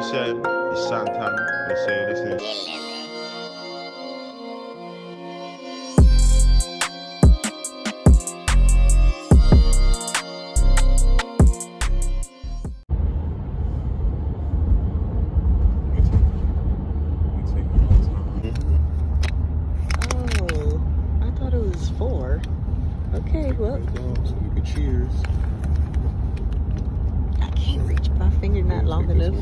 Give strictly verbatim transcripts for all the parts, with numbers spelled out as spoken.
said, it's Santan. Let's say this is. Okay, well, so we can cheers. I can't reach my finger not long enough.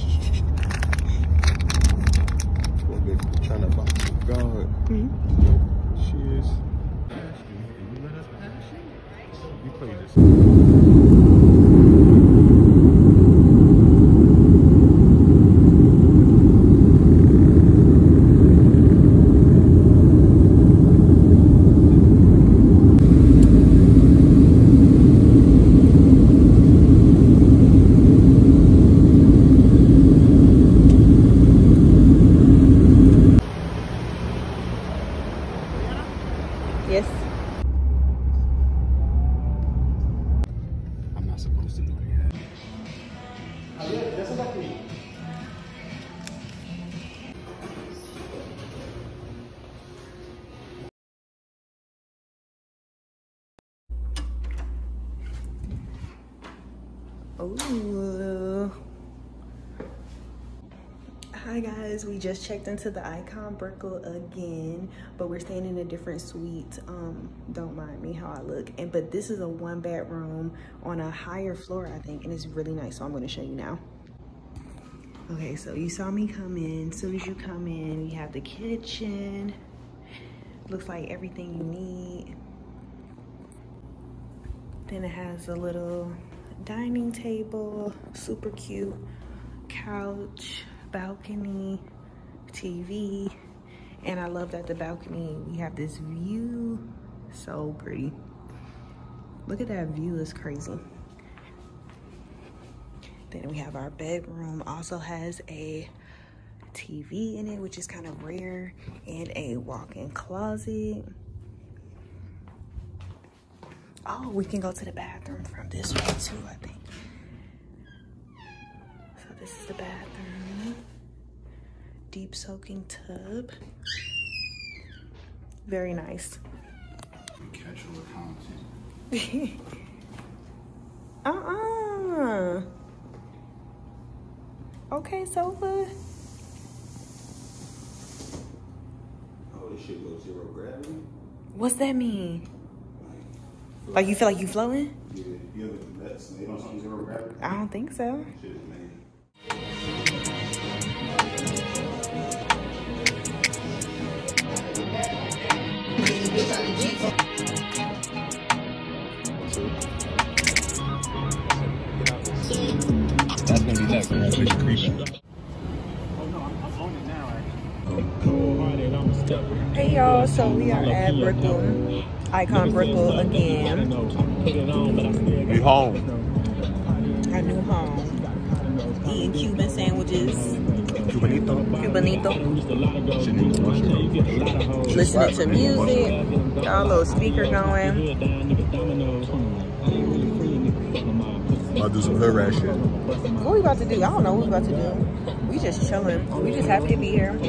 We're trying to box with God. Mm-hmm. Cheers. You let us pass you? You play this. Yes. I'm not supposed to know yet. Oh. Hi guys, we just checked into the Icon Brickell again, but we're staying in a different suite. Um, don't mind me how I look. And but this is a one bedroom on a higher floor, I think, and it's really nice. So I'm gonna show you now. Okay, so you saw me come in. As soon as you come in, you have the kitchen. Looks like everything you need. Then it has a little dining table, super cute, couch, balcony, T V, and I love that the balcony, we have this view. So pretty. Look at that view, it's crazy. Then we have our bedroom, also has a T V in it, which is kind of rare, and a walk-in closet. Oh, we can go to the bathroom from this way too, I think. So this is the bathroom. Deep soaking tub. Very nice. Casual content. uh-uh. Okay, sofa. Oh, this shit goes zero gravity? What's that mean? Like you feel like you floating? Yeah, you ever do that? So they don't see zero gravity? I don't think so. Shit is made. That's gonna be next. That's what you're creeping. Hey y'all, so we are at Brickell, Icon Brickell again. We home. Our new home. Eating Cuban sandwiches. Cubanito. Cubanito. Listening to music. Got a little speaker going. About to do some hood rat shit. What we about to do? I don't know what we about to do. We just chilling. We just happy to be here.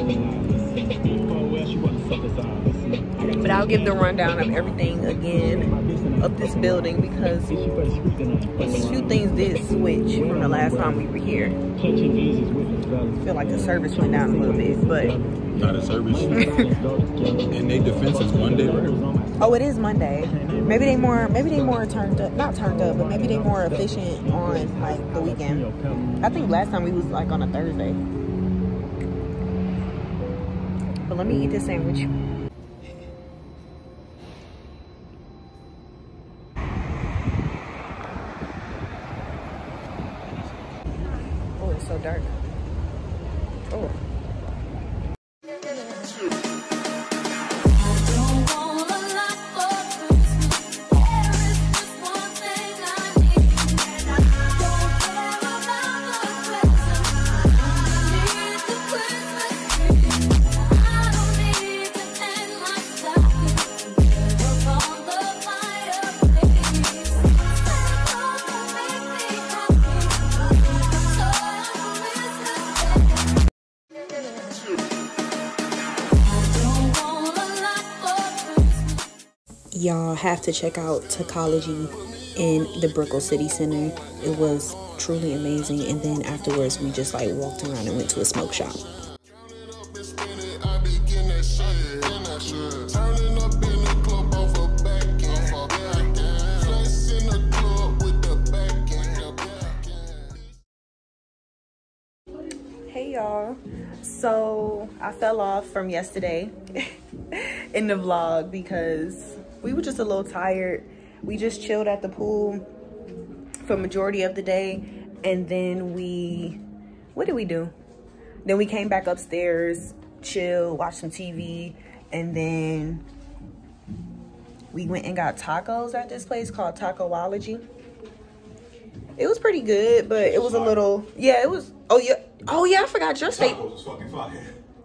But I'll give the rundown of everything again of this building because a few things did switch from the last time we were here. I feel like the service went down a little bit, but Not a service. And they defense is Monday, right? oh, it is Monday. Maybe they more, maybe they more turned up, not turned up, but maybe they more efficient on like the weekend. I think last time we was like on a Thursday. But let me eat this sandwich. Oh, it's so dark. Oh. Y'all have to check out Tautology in the Brickell City Center. It was truly amazing. And then afterwards, we just like walked around and went to a smoke shop. Hey y'all, so I fell off from yesterday in the vlog because we were just a little tired. We just chilled at the pool for majority of the day, and then we, what did we do? Then we came back upstairs, chill, watch some T V, and then we went and got tacos at this place called Tautology. It was pretty good, but it was a little, yeah, it was, oh yeah, oh yeah, I forgot your steak. Tacos was fucking fire.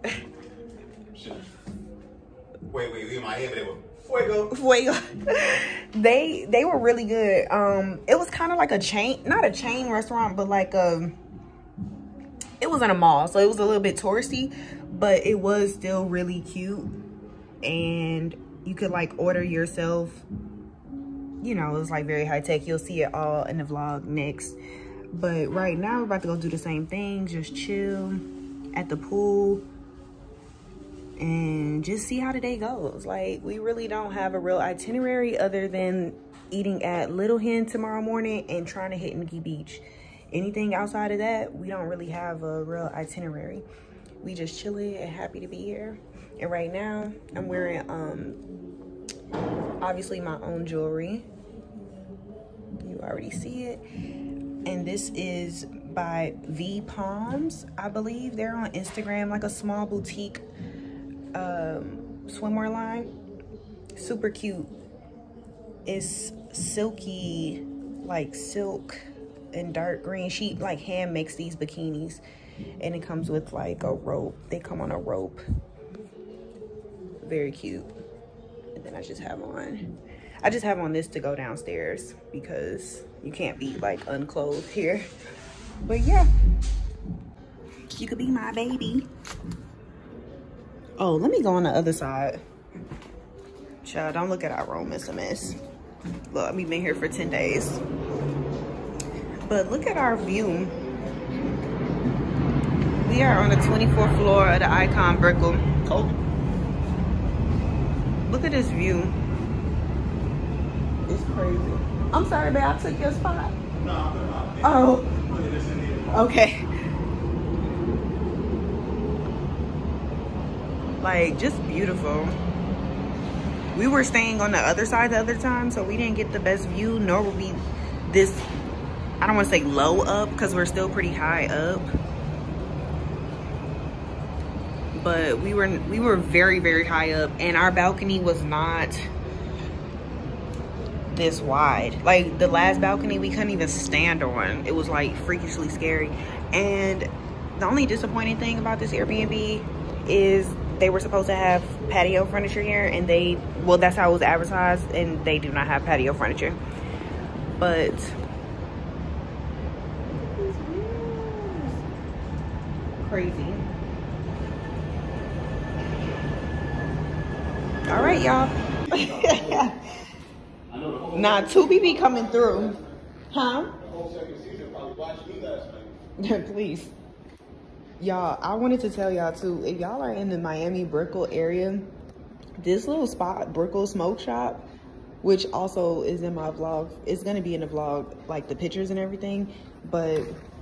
Wait, wait, in my head, they were fuego. Fuego. they they were really good. Um, it was kind of like a chain, not a chain restaurant, but like a, it was in a mall, so it was a little bit touristy, but it was still really cute, and you could like order yourself. You know, it was like very high tech. You'll see it all in the vlog next. But right now, we're about to go do the same thing. Just chill at the pool and just see how the day goes. Like, we really don't have a real itinerary other than eating at Little Hen tomorrow morning and trying to hit Nikki Beach. Anything outside of that, we don't really have a real itinerary. We just chilling and happy to be here. And right now, I'm wearing, um, obviously my own jewelry. You already see it. And this is by V Palms, I believe. They're on Instagram, like a small boutique um, swimwear line. Super cute. It's silky, like silk and dark green. She like hand makes these bikinis, and it comes with like a rope. They come on a rope. Very cute. And then I just have on, I just have on this to go downstairs because you can't be like unclothed here. But yeah, you could be my baby. Oh, let me go on the other side. Child, don't look at our room, it's a mess. Look, we've been here for ten days. But look at our view. We are on the twenty-fourth floor of the Icon Brickell. Oh. Look at this view. It's crazy. I'm sorry, babe, I took your spot. No, I'm not. Oh. Okay. Like, just beautiful. We were staying on the other side the other time, so we didn't get the best view, nor were we this, I don't want to say low up, because we're still pretty high up. But we were we were very, very high up, and our balcony was not this wide. Like the last balcony we couldn't even stand on. It was like freakishly scary. And the only disappointing thing about this Airbnb is they were supposed to have patio furniture here, and they, well, that's how it was advertised, and they do not have patio furniture. But crazy. All right, y'all. Nah, Tubi be coming through. Huh? Please. Y'all, I wanted to tell y'all too, if y'all are in the Miami Brickell area, this little spot, Brickell Smoke Shop, which also is in my vlog, it's gonna be in the vlog, like the pictures and everything, but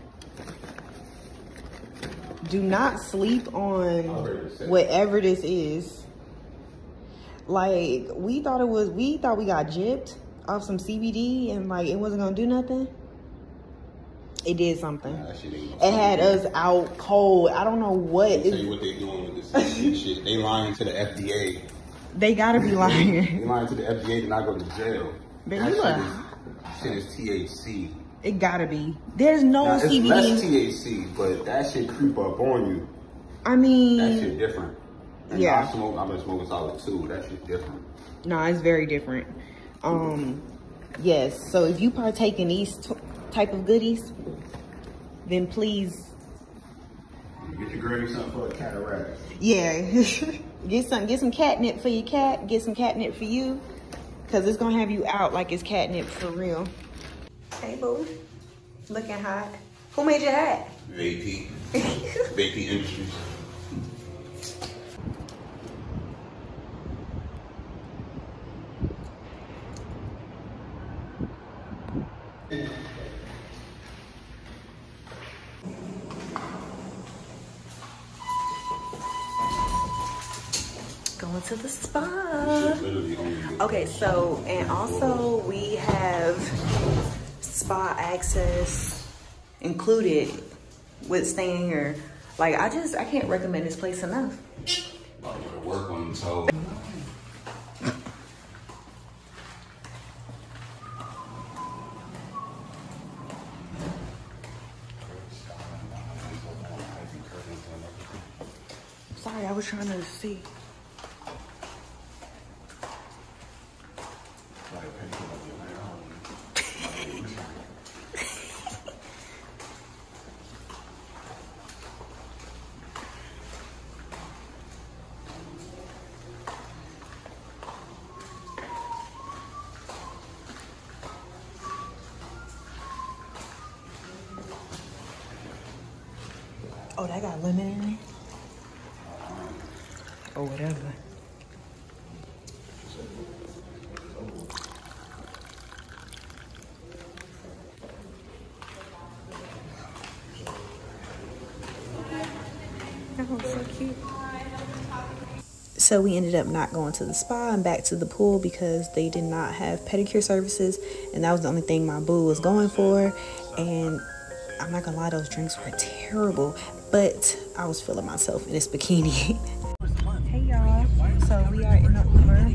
do not sleep on whatever this is. Like, we thought it was, we thought we got gypped off some C B D and like it wasn't gonna do nothing. It did something. Nah, it had us out cold. I don't know what. I'll tell you what they doing with this shit. They lying to the F D A. They gotta be lying. They lying to the F D A to not go to jail. But that you shit, is, shit is T H C. It gotta be. There's no now, C B D. It's less T H C, but that shit creep up on you. I mean, that shit different. And yeah. I smoke. I've been smoking solid too. That shit different. No, it's very different. Um, yes. So if you partake in these t type of goodies, then please get your granny something for a cataract. Yeah, get some get some catnip for your cat. Get some catnip for you, Cause it's gonna have you out like it's catnip for real. Hey boo, looking hot. Who made your hat? V P. V P Industries. Going to the spa. Okay, so, and also we have spa access included with staying here. Like, I just, I can't recommend this place enough. Work on the toe. Sorry, I was trying to see. Oh, that got lemon in it? Or whatever. Oh, so cute. So we ended up not going to the spa and back to the pool because they did not have pedicure services, and that was the only thing my boo was going for. And I'm not gonna lie, those drinks were terrible, but I was feeling myself in this bikini. Hey y'all, so we are in the Uber,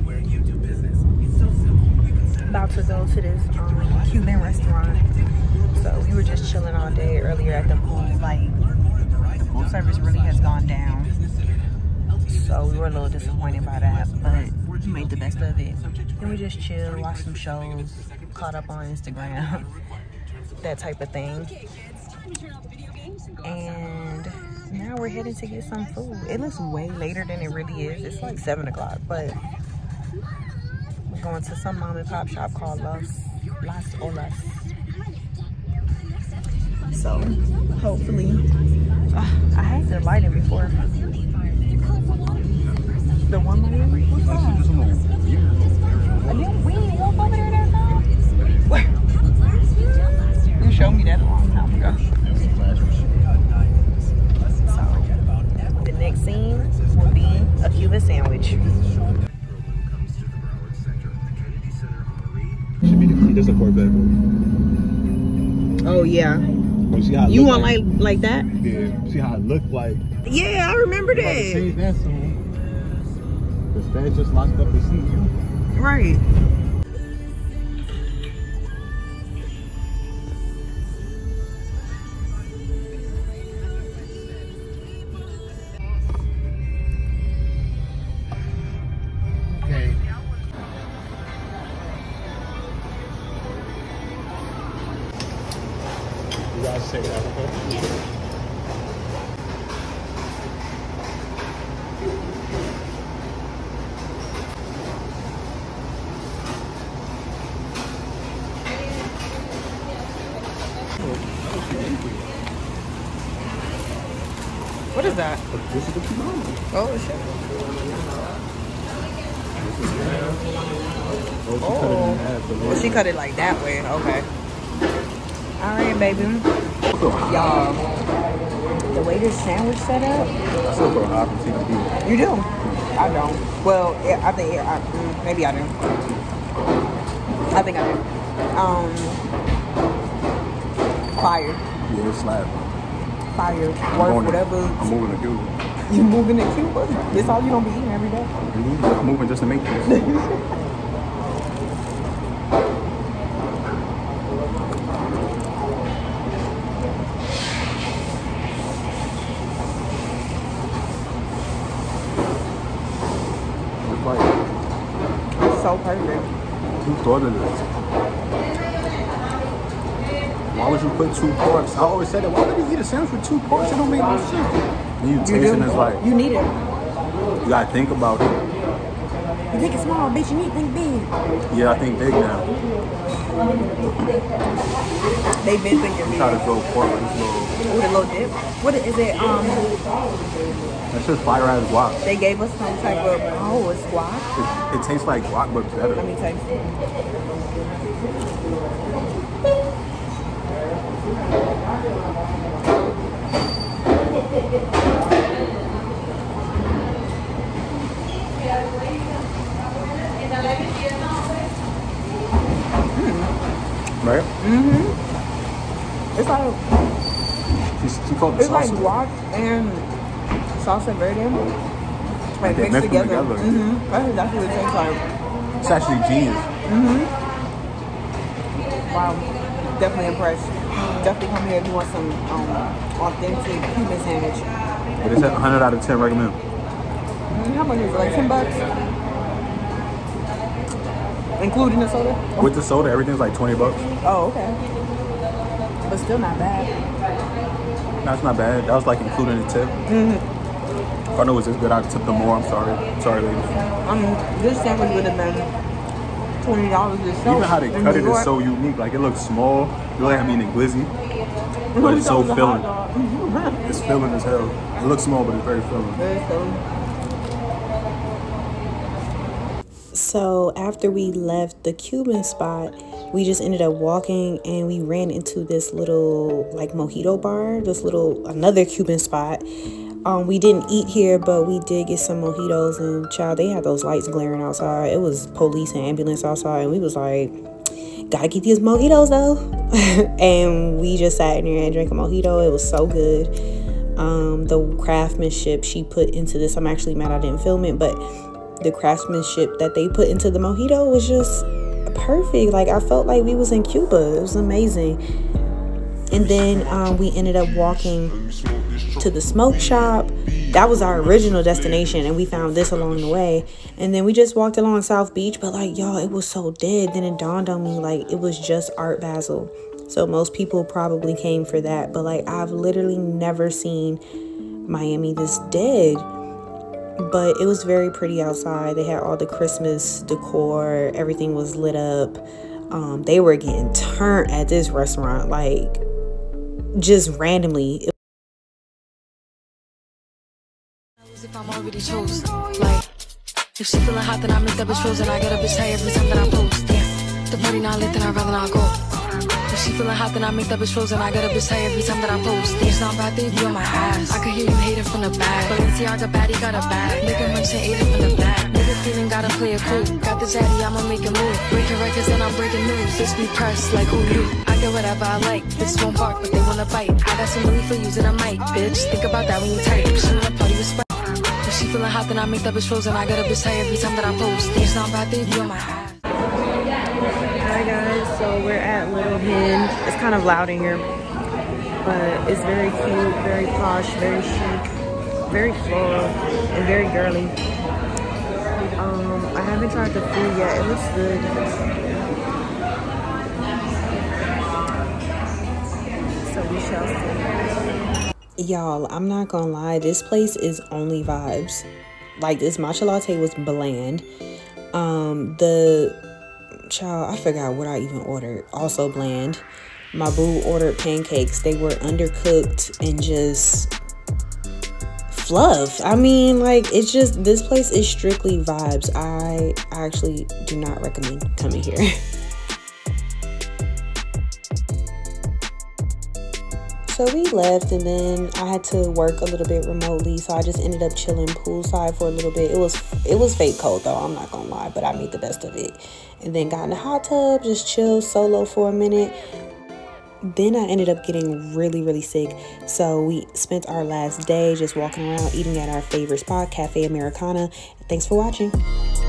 about to go to this um, Cuban restaurant. So we were just chilling all day earlier at the pool. Like, the pool service really has gone down, so we were a little disappointed by that, but we made the best of it. And we just chilled, watched some shows, caught up on Instagram, that type of thing. And now we're headed to get some food. It looks way later than it really is. It's like seven o'clock, but we're going to some mom and pop shop called Las, Las Olas. So hopefully, uh, I had the lighting before. The one lighting? What's that? We didn't walk over there that time? Where? You showed me that a long time ago. So, the next scene will be a Cuban sandwich. This is a Corvette. Oh yeah. You, see how it you want like, like like that? Yeah. See how it looked like? Yeah, I remember that. Change that soon. The fans just locked up the seat. Right. You guys say that, okay? What is that? This is the kimono. Oh shit. Oh, she cut it like that way. Okay. All right, baby. Y'all, the way this sandwich set up. I still put an opportunity. You do? I don't. Well, yeah, I think I, maybe I do. I think I do. Um, fire. Yeah, it's slap. Fire. Work, whatever. I'm moving to Cuba. You moving to Cuba? This all you gonna be eating every day? I'm moving just to make this. So perfect. Who thought of this? Why would you put two porks? I always said that. Why would you eat a sandwich with two porks? It don't make no sense. You, you tasting is like you need it. You gotta think about it. You think it's small, bitch. You need to think big. Yeah, I think big now. They been thinking big. Try to go pork with this little. With a little dip. What is it? Um, That's just fire ass guac. they gave us some type of oh, it's guac. It, it tastes like guac, but better. Let me taste it. Right? Mm-hmm. It's like She, she called the it's like salsa. guac and salsa verde, like They mixed mix them together. together. Mm-hmm. That's exactly what it tastes like. It's actually genius. Mm-hmm. Wow, definitely impressed. Definitely come here if you want some um, authentic Cuban sandwich. But it's at one hundred out of ten recommend. Mm, how much is it? Like ten bucks, including the soda. With the soda, everything's like twenty bucks. Oh, okay. But still not bad. That's not bad. That was like including the tip. Mm-hmm. If I know it was this good, I'd tip them more. I'm sorry. Sorry, ladies. Um, this sandwich would have been twenty dollars itself. Even how they in cut New it York. is so unique. Like it looks small. You like I mean in glizzy. But it's so That was a filling. hot dog. It's filling as hell. It looks small, but it's very filling. Very filling. So after we left the Cuban spot, we just ended up walking and we ran into this little like mojito bar, this little another Cuban spot. Um, we didn't eat here, but we did get some mojitos, and child, they had those lights glaring outside. It was police and ambulance outside, and we was like, gotta get these mojitos though. And we just sat in there and drank a mojito. It was so good. Um, the craftsmanship she put into this, I'm actually mad I didn't film it, but the craftsmanship that they put into the mojito was just perfect. Like I felt like we was in Cuba. It was amazing. And then um, we ended up walking to the smoke shop. That was our original destination, and we found this along the way. And then we just walked along South Beach, but like y'all, it was so dead. Then it dawned on me like it was just Art Basel. So most people probably came for that, but like I've literally never seen Miami this dead. But it was very pretty outside. They had all the Christmas decor. Everything was lit up. Um, they were getting turned at this restaurant, like just randomly. If I'm already chose, like if she feeling hot, then I make that bitch frozen. I get a bitch high every time that I post. Yeah, the party not lit, then I'd rather not go. If she feeling hot, then I make that bitch frozen. I get a bitch high every time that I post. Yeah, it's not bad, they be on my ass. I could hear you hating from the back. Balenciaga baddie got a bag. Nigga munch and ate it from the back. Nigga feeling gotta play it cool. Got the zaddy, I'ma make a move. Breaking records and I'm breaking news. This be pressed like who knew? I get whatever I like. Bitches won't bark, but they wanna bite. I got some money for using a mic, bitch. Think about that when you type. She wanna party with Sprite. If she feeling hot, then I make that bitch frozen. I get a bitch high every time that I post. It's not bad, they be on my ass. Hi guys, so we're at Little Hen. It's kind of loud in here, but it's very cute, very posh, very chic, very floral, and very girly. Um, I haven't tried the food yet. It looks good. So we shall see. Y'all, I'm not gonna lie, this place is only vibes. Like this matcha latte was bland. Um, the child, I forgot what I even ordered. Also bland. My boo ordered pancakes. They were undercooked and just fluff. I mean, like, it's just, this place is strictly vibes. I actually do not recommend coming here. So we left, and then I had to work a little bit remotely, so I just ended up chilling poolside for a little bit. It was it was fake cold though, I'm not gonna lie, but I made the best of it. And then got in the hot tub, just chill solo for a minute. Then I ended up getting really, really sick. So we spent our last day just walking around, eating at our favorite spot, Cafe Americana. Thanks for watching.